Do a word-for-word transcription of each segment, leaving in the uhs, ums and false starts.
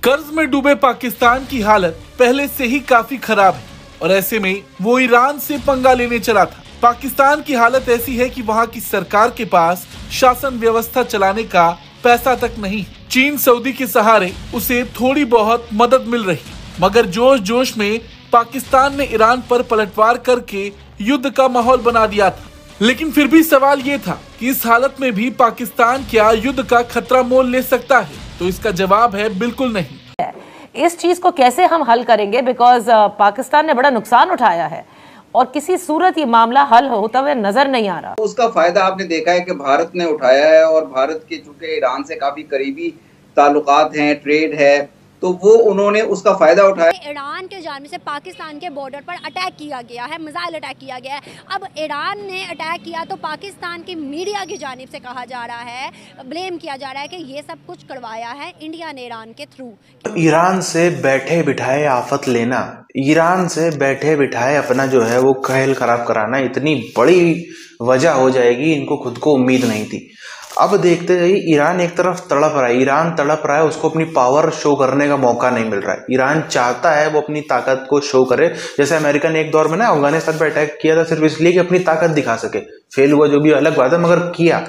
कर्ज में डूबे पाकिस्तान की हालत पहले से ही काफी खराब है और ऐसे में वो ईरान से पंगा लेने चला था। पाकिस्तान की हालत ऐसी है कि वहाँ की सरकार के पास शासन व्यवस्था चलाने का पैसा तक नहीं। चीन सऊदी के सहारे उसे थोड़ी बहुत मदद मिल रही, मगर जोश जोश में पाकिस्तान ने ईरान पर पलटवार करके युद्ध का माहौल बना दिया था। लेकिन फिर भी सवाल ये था कि इस हालत में भी पाकिस्तान क्या युद्ध का खतरा मोल ले सकता है? तो इसका जवाब है बिल्कुल नहीं। इस चीज को कैसे हम हल करेंगे, बिकॉज पाकिस्तान ने बड़ा नुकसान उठाया है और किसी सूरत ये मामला हल होता हुआ नजर नहीं आ रहा। उसका फायदा आपने देखा है कि भारत ने उठाया है और भारत के चूंकि ईरान से काफी करीबी ताल्लुकात हैं, ट्रेड है, तो वो उन्होंने उसका फायदा उठाया। ईरान के जानिब से पाकिस्तान के बॉर्डर पर अटैक किया गया है, मिसाइल अटैक किया गया है। अब ईरान ने अटैक किया तो पाकिस्तान की मीडिया की जानिब से कहा जा रहा है, ब्लेम किया जा रहा है कि ये सब कुछ करवाया है इंडिया ने ईरान के थ्रू। ईरान से बैठे बिठाए आफत लेना, ईरान से बैठे बिठाए अपना जो है वो खेल खराब कराना इतनी बड़ी वजह हो जाएगी, इनको खुद को उम्मीद नहीं थी। अब देखते जाइए, ईरान एक तरफ तड़प रहा है, ईरान तड़प रहा है, उसको अपनी पावर शो करने का मौका नहीं मिल रहा है। ईरान चाहता है वो अपनी ताकत को शो करे, जैसे अमेरिका ने एक दौर में ना अफगानिस्तान पर अटैक किया था सिर्फ इसलिए कि अपनी ताकत दिखा सके। फेल हुआ जो भी अलग बात है, मगर किया।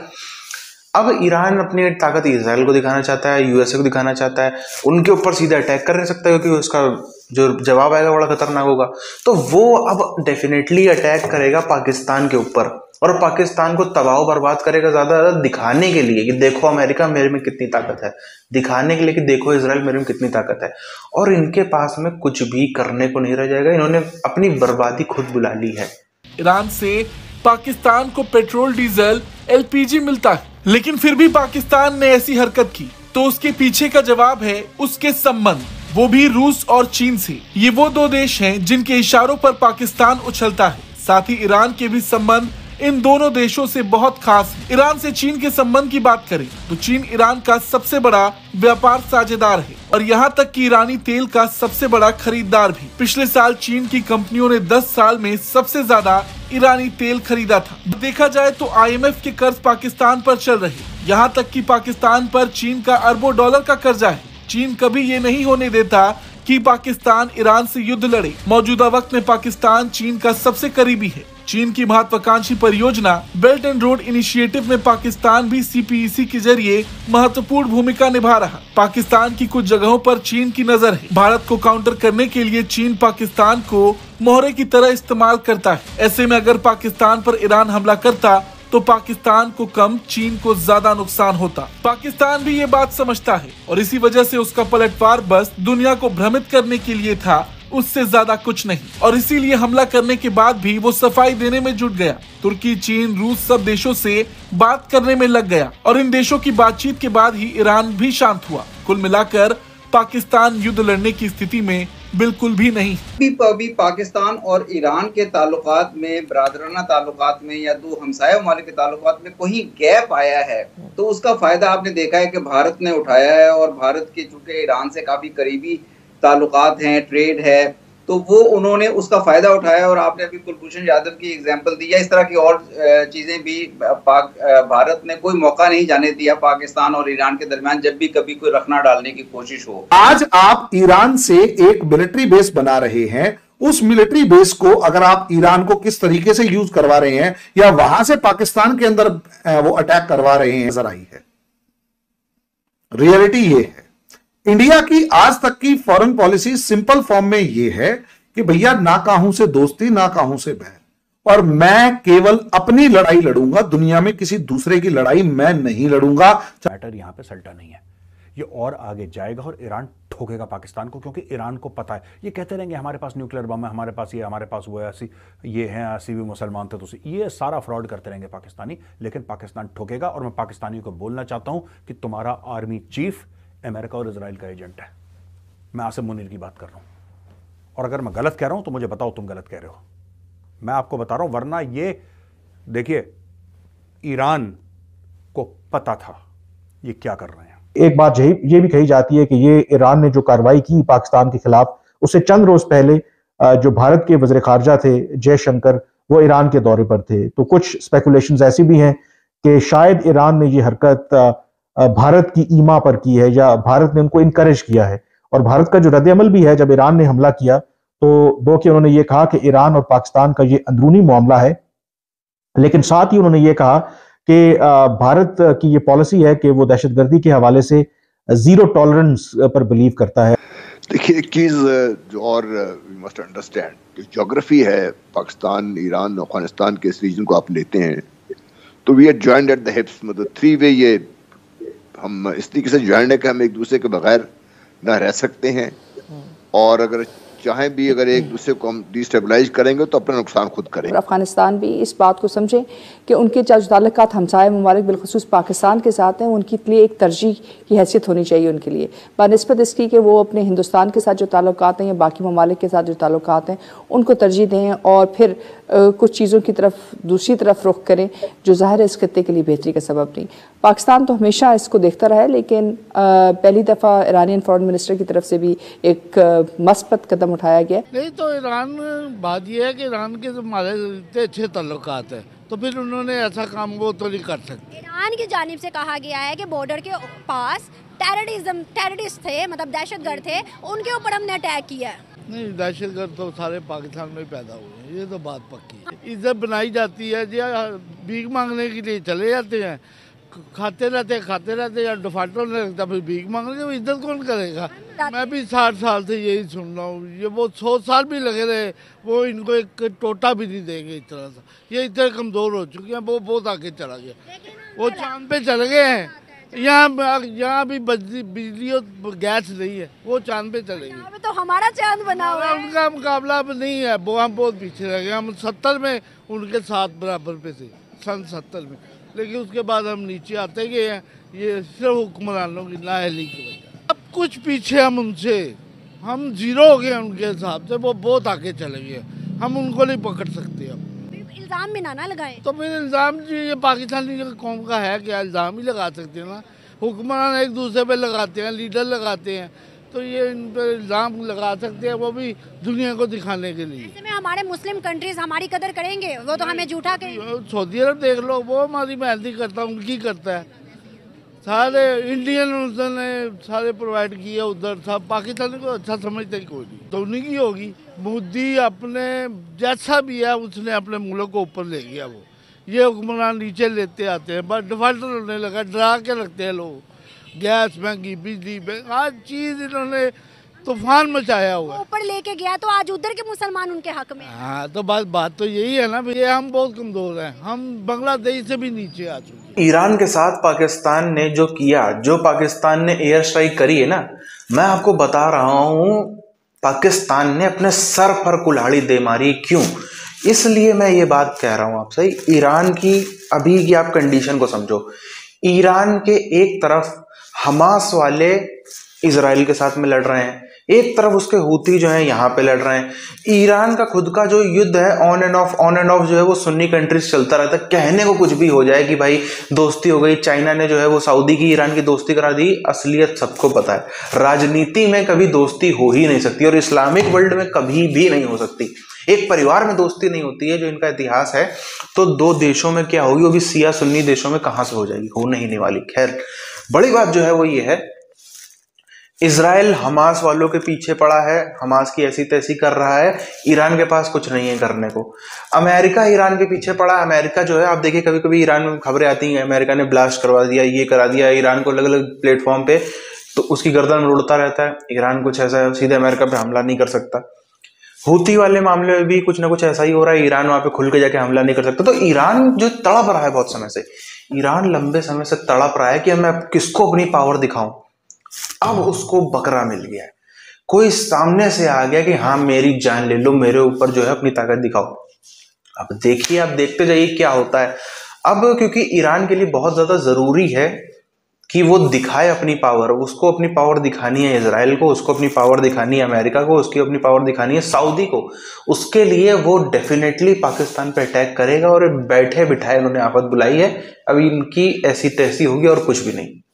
अब ईरान अपनी ताकत इजराइल को दिखाना चाहता है, यूएसए को दिखाना चाहता है, उनके ऊपर सीधा अटैक कर नहीं सकता क्योंकि उसका जो जवाब आएगा बड़ा खतरनाक होगा। तो वो अब डेफिनेटली अटैक करेगा पाकिस्तान के ऊपर और पाकिस्तान को तबाह बर्बाद करेगा, ज्यादा ज्यादा दिखाने के लिए कि देखो अमेरिका मेरे में कितनी ताकत है, दिखाने के लिए कि देखो इजराइल मेरे में कितनी ताकत है। और इनके पास में कुछ भी करने को नहीं रह जाएगा, इन्होंने अपनी बर्बादी खुद बुला ली है। ईरान से पाकिस्तान को पेट्रोल, डीजल, एलपीजी मिलता है, लेकिन फिर भी पाकिस्तान ने ऐसी हरकत की तो उसके पीछे का जवाब है उसके संबंध, वो भी रूस और चीन से। ये वो दो देश हैं जिनके इशारों पर पाकिस्तान उछलता है। साथ ही ईरान के भी संबंध इन दोनों देशों से बहुत खास है। ईरान से चीन के संबंध की बात करें तो चीन ईरान का सबसे बड़ा व्यापार साझेदार है और यहाँ तक कि ईरानी तेल का सबसे बड़ा खरीदार भी। पिछले साल चीन की कंपनियों ने दस साल में सबसे ज्यादा ईरानी तेल खरीदा था। देखा जाए तो आईएमएफ के कर्ज पाकिस्तान पर चल रहे, यहाँ तक कि पाकिस्तान पर चीन का अरबों डॉलर का कर्जा है। चीन कभी ये नहीं होने देता कि पाकिस्तान ईरान से युद्ध लड़े। मौजूदा वक्त में पाकिस्तान चीन का सबसे करीबी है। चीन की महत्वाकांक्षी परियोजना बेल्ट एंड रोड इनिशिएटिव में पाकिस्तान भी सीपीईसी के जरिए महत्वपूर्ण भूमिका निभा रहा। पाकिस्तान की कुछ जगहों पर चीन की नजर है। भारत को काउंटर करने के लिए चीन पाकिस्तान को मोहरे की तरह इस्तेमाल करता है। ऐसे में अगर पाकिस्तान पर ईरान हमला करता तो पाकिस्तान को कम, चीन को ज्यादा नुकसान होता। पाकिस्तान भी ये बात समझता है और इसी वजह से उसका पलटवार बस दुनिया को भ्रमित करने के लिए था, उससे ज्यादा कुछ नहीं। और इसीलिए हमला करने के बाद भी वो सफाई देने में जुट गया। तुर्की, चीन, रूस सब देशों से बात करने में लग गया और इन देशों की बातचीत के बाद ही ईरान भी शांत हुआ। कुल मिलाकर पाकिस्तान युद्ध लड़ने की स्थिति में बिल्कुल भी नहीं। भी, भी पाकिस्तान और ईरान के ताल्लुकात में, बरादराना ताल्लुकात में या दो हमसाया ममालिक के ताल्लुकात में कोई गैप आया है तो उसका फायदा आपने देखा है कि भारत ने उठाया है और भारत के चूंकि ईरान से काफी करीबी ताल्लुकात हैं, ट्रेड है, तो वो उन्होंने उसका फायदा उठाया। और आपने अभी कुलभूषण यादव की एग्जांपल दी है, इस तरह की और चीजें भी पाक भारत ने कोई मौका नहीं जाने दिया पाकिस्तान और ईरान के दरमियान जब भी कभी कोई रखना डालने की कोशिश हो। आज आप ईरान से एक मिलिट्री बेस बना रहे हैं, उस मिलिट्री बेस को अगर आप ईरान को किस तरीके से यूज करवा रहे हैं या वहां से पाकिस्तान के अंदर वो अटैक करवा रहे हैं, नजर आई है। रियलिटी ये है, इंडिया की आज तक की फॉरेन पॉलिसी सिंपल फॉर्म में यह है कि भैया ना काहू से दोस्ती, ना काहू से बैर, और मैं केवल अपनी लड़ाई लड़ूंगा, दुनिया में किसी दूसरे की लड़ाई मैं नहीं लड़ूंगा। मैटर यहां पे सल्टा नहीं है, ये और आगे जाएगा और ईरान ठोकेगा पाकिस्तान को, क्योंकि ईरान को पता है। ये कहते रहेंगे हमारे पास न्यूक्लियर बम है, हमारे पास ये, हमारे पास वो है, ऐसी ये है, ऐसी भी मुसलमान थे, तो ये सारा फ्रॉड करते रहेंगे पाकिस्तानी, लेकिन पाकिस्तान ठोकेगा। और मैं पाकिस्तानियों को बोलना चाहता हूं कि तुम्हारा आर्मी चीफ अमेरिका और इजराइल का एजेंट है। मैं आसिम मुनीर की बात कर रहा हूं और अगर मैं गलत कह रहा हूं तो मुझे बताओ तुम गलत कह रहे हो। मैं आपको बता रहा हूं, वरना ये देखिए ईरान को पता था ये क्या कर रहे हैं। एक बात ये भी कही जाती है कि ये ईरान ने जो कार्रवाई की पाकिस्तान के खिलाफ, उससे चंद रोज पहले जो भारत के वज़ीर ख़ारजा थे जयशंकर, वो ईरान के दौरे पर थे। तो कुछ स्पेकुलेशंस ऐसी भी हैं कि शायद ईरान ने ये हरकत भारत की ईमा पर की है या भारत ने उनको इनकरेज किया है और भारत का जो रद्द-ए-अमल भी है, जब ईरान ने हमला किया तो दो कि उन्होंने ये कहा कि ईरान और पाकिस्तान का ये अंदरूनी मामला है, लेकिन साथ ही उन्होंने ये कहा कि भारत की ये पॉलिसी है कि वो दहशतगर्दी के हवाले से जीरो टॉलरेंस पर बिलीव करता है। देखिए, एक चीज जो और वी मस्ट अंडरस्टैंड कि ज्योग्राफी है, पाकिस्तान, ईरान, अफगानिस्तान के इस रीजन को आप लेते हैं तो we are joined at the hips, मतलब थ्री वे ये हम इस तरीके से जॉइंड है कि हम एक दूसरे के बगैर ना रह सकते हैं, और अगर चाहे भी अगर एक दूसरे को हम डिस्टेबलाइज करेंगे तो अपना नुकसान खुद करेंगे। अफगानिस्तान भी इस बात को समझे कि उनके जो ताल्लुकात हमसाया ममालिक बिलखुसूस पाकिस्तान के साथ हैं, उनके लिए एक तरजीह की हैसियत होनी चाहिए उनके लिए, बनस्बत इसकी कि वो अपने हिंदुस्तान के साथ जो ताल्लुकात हैं या बाकी ममालिक के साथ जो ताल्लुकात हैं उनको तरजीह दें और फिर आ, कुछ चीज़ों की तरफ दूसरी तरफ रुख करें जो ज़ाहिर है इस खत्ते के लिए बेहतरी का सबब नहीं। पाकिस्तान तो हमेशा इसको देखता रहा है, लेकिन आ, पहली दफ़ा ईरानियन फॉरेन मिनिस्टर की तरफ से भी एक मस्बत कदम उठाया गया। नहीं तो ईरान, बात यह है कि ईरान के हमारे इतने अच्छे ताल्लुकात हैं तो फिर उन्होंने ऐसा काम वो तो नहीं कर सकते। ईरान की जानिब से कहा गया है कि बॉर्डर के पास टेररिज्म टेररिस्ट थे, मतलब दहशतगर्द थे, उनके ऊपर हमने अटैक किया है। नहीं, दहशतगर्द तो सारे पाकिस्तान में पैदा हुए हैं, ये तो बात पक्की है। इज्जत बनाई जाती है जी, भीख मांगने के लिए चले जाते हैं, खाते रहते खाते रहते या डिफाल्टर नहीं लगता, फिर भीख मांग रहे, इज्जत कौन करेगा। मैं भी साठ साल से यही सुन रहा हूँ, ये वो सौ साल भी लगे रहे, वो इनको एक टोटा भी नहीं देंगे इस तरह से। ये इतने कमज़ोर हो चुके हैं, वो बहुत आगे चला गया, वो चांद पे चले गए हैं। यहाँ यहाँ भी बिजली और गैस नहीं है, वो चांद पे चले गए। तो हमारा चांद बना हुआ है, उनका मुकाबला अब नहीं है, वो हम बहुत पीछे रह गए। हम सत्तर में उनके साथ बराबर पे थे, सन सत्तर में, लेकिन उसके बाद हम नीचे आते गए हैं, ये सिर्फ हुक्मरानों की नाअहली की वजह। अब कुछ पीछे हम उनसे, हम जीरो हो गए उनके हिसाब से, वो बहुत आगे चले गए, हम उनको नहीं पकड़ सकते। अब इल्जाम भी ना ना लगाएं तो फिर इल्जाम जी ये पाकिस्तानी कौम का है क्या, इल्जाम ही लगा सकते हैं ना। हुक्मरान एक दूसरे पे लगाते हैं, लीडर लगाते हैं, तो ये इन पर इल्ज़ाम लगा सकते हैं, वो भी दुनिया को दिखाने के लिए। ऐसे में हमारे मुस्लिम कंट्रीज हमारी कदर करेंगे, वो तो हमें झूठा कहेंगे। सऊदी अरब देख लो, वो हमारी मेहनती करता है, उनकी करता है, सारे इंडियन उसने सारे प्रोवाइड किए उधर, सब पाकिस्तानी को अच्छा समझते कोई नहीं, तो उन्हीं की होगी। मोदी अपने जैसा भी है उसने अपने मुल्क को ऊपर ले गया, वो ये हुक्मरान नीचे लेते आते हैं, बस डिफाल्टर होने लगा, डरा के रखते हैं लोग, गैस महंगी, बिजली महंगी, हर चीज़ इन्होंने तूफान मचाया हुआ, ऊपर लेके गया, तो आज उधर के मुसलमान उनके हक में। हाँ, तो बात बात तो यही है ना भैया, हम बहुत कमजोर हैं, हम बांग्लादेश से भी नीचे आ चुके हैं। ईरान के साथ पाकिस्तान ने जो किया, जो पाकिस्तान ने एयर स्ट्राइक करी है ना, मैं आपको बता रहा हूँ, पाकिस्तान ने अपने सर पर कुल्हाड़ी दे मारी। क्यों? इसलिए मैं ये बात कह रहा हूँ आपसे, ईरान की अभी की आप कंडीशन को समझो। ईरान के एक तरफ हमास वाले इजराइल के साथ में लड़ रहे हैं, एक तरफ उसके हूती जो हैं यहाँ पे लड़ रहे हैं। ईरान का खुद का जो युद्ध है, on and off on and off जो है वो सुन्नी कंट्रीज चलता रहता है। कहने को कुछ भी हो जाए कि भाई दोस्ती हो गई, चाइना ने जो है वो सऊदी की ईरान की दोस्ती करा दी, असलियत सबको पता है, राजनीति में कभी दोस्ती हो ही नहीं सकती और इस्लामिक वर्ल्ड में कभी भी नहीं हो सकती। एक परिवार में दोस्ती नहीं होती है, जो इनका इतिहास है, तो दो देशों में क्या होगी, वो भी सिया सुन्नी देशों में कहां से हो जाएगी, हो नहीं नहीं वाली। खैर, बड़ी बात जो है वो ये है, इजराइल हमास वालों के पीछे पड़ा है, हमास की ऐसी तैसी कर रहा है, ईरान के पास कुछ नहीं है करने को। अमेरिका ईरान के पीछे पड़ा, अमेरिका जो है, आप देखिए कभी कभी ईरान में खबरें आती हैं, अमेरिका ने ब्लास्ट करवा दिया, ये करा दिया ईरान को अलग अलग प्लेटफॉर्म पे, तो उसकी गर्दन में उड़ता रहता है। ईरान कुछ ऐसा सीधे अमेरिका पे हमला नहीं कर सकता। हूती वाले मामले में भी कुछ ना कुछ ऐसा ही हो रहा है, ईरान वहां पे खुल के जाके हमला नहीं कर सकता। तो ईरान जो तड़प रहा है बहुत समय से, ईरान लंबे समय से तड़प रहा है कि मैं किसको अपनी पावर दिखाऊं। अब उसको बकरा मिल गया है, कोई सामने से आ गया कि हाँ मेरी जान ले लो, मेरे ऊपर जो है अपनी ताकत दिखाओ। अब देखिए, आप देखते जाइए क्या होता है। अब क्योंकि ईरान के लिए बहुत ज्यादा जरूरी है कि वो दिखाए अपनी पावर, उसको अपनी पावर दिखानी है इजराइल को, उसको अपनी पावर दिखानी है अमेरिका को, उसकी अपनी पावर दिखानी है सऊदी को। उसके लिए वो डेफिनेटली पाकिस्तान पे अटैक करेगा और बैठे बिठाए उन्होंने आफत बुलाई है। अब इनकी ऐसी तैसी होगी और कुछ भी नहीं।